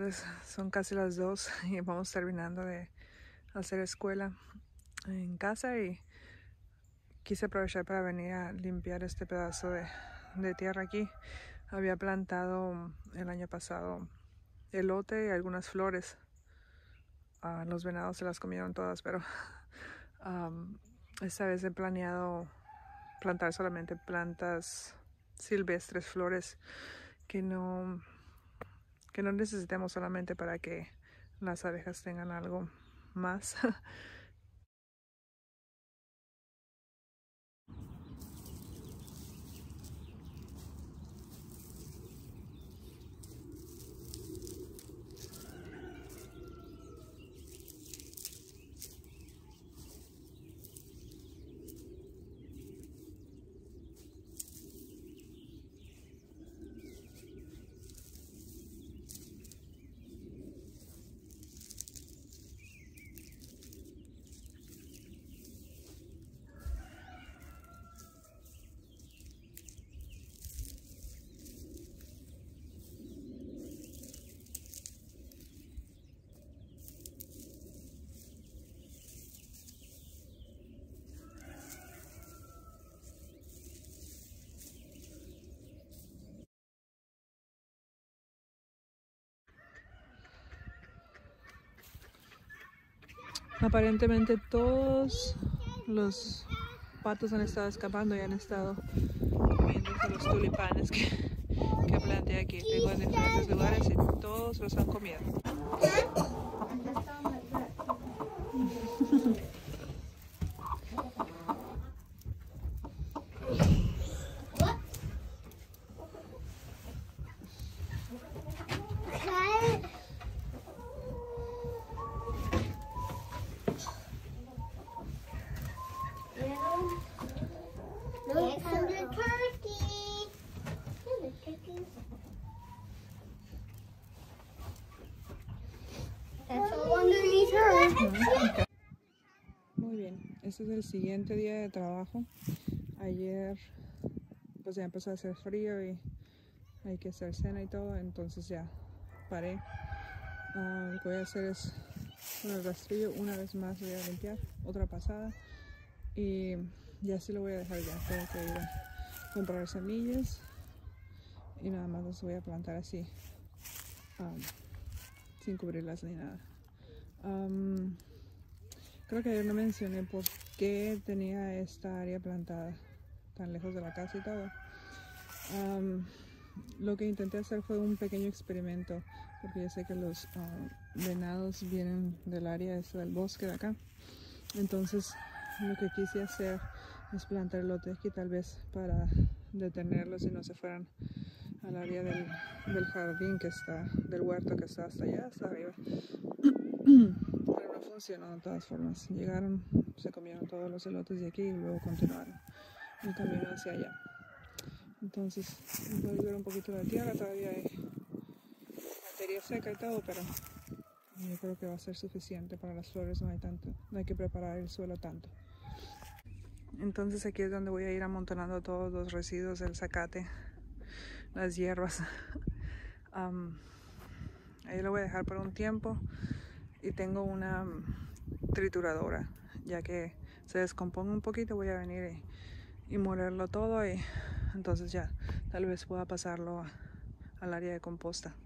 tardes, son casi las 2 y vamos terminando de hacer escuela en casa y quise aprovechar para venir a limpiar este pedazo de tierra aquí. Había plantado el año pasado elote y algunas flores. Los venados se las comieron todas, pero esta vez he planeado plantar solamente plantas silvestres, flores que no necesitemos, solamente para que las abejas tengan algo más. Aparentemente todos los patos han estado escapando y han estado comiéndose los tulipanes que planté aquí. Tengo en diferentes lugares y todos los han comido. Muy bien, este es el siguiente día de trabajo. Ayer pues ya empezó a hacer frío y hay que hacer cena y todo, entonces ya paré. Lo que voy a hacer es con el rastrillo una vez más voy a limpiar otra pasada y ya sí lo voy a dejar. Ya tengo que ir a comprar semillas y nada más los voy a plantar así, sin cubrirlas ni nada. Creo que ayer no mencioné por qué tenía esta área plantada tan lejos de la casa y todo. Lo que intenté hacer fue un pequeño experimento, porque yo sé que los venados vienen del área del bosque de acá. Entonces lo que quise hacer es plantar elote aquí, tal vez para detenerlos y no se fueran al área del jardín que está, del huerto que está hasta allá, hasta arriba. Pero no funcionó de todas formas. Llegaron, se comieron todos los elotes de aquí y luego continuaron el camino hacia allá. Entonces voy a ayudar un poquito de tierra, todavía hay materia seca y todo, pero yo creo que va a ser suficiente para las flores. No hay que preparar el suelo tanto. Entonces aquí es donde voy a ir amontonando todos los residuos del zacate, las hierbas. Ahí lo voy a dejar por un tiempo. Y tengo una trituradora, ya que se descompone un poquito, voy a venir y molerlo todo, y entonces ya tal vez pueda pasarlo al área de composta.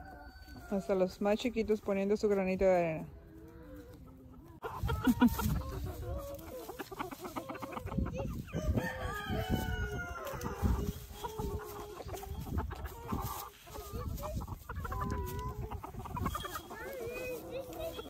Hasta los más chiquitos poniendo su granito de arena.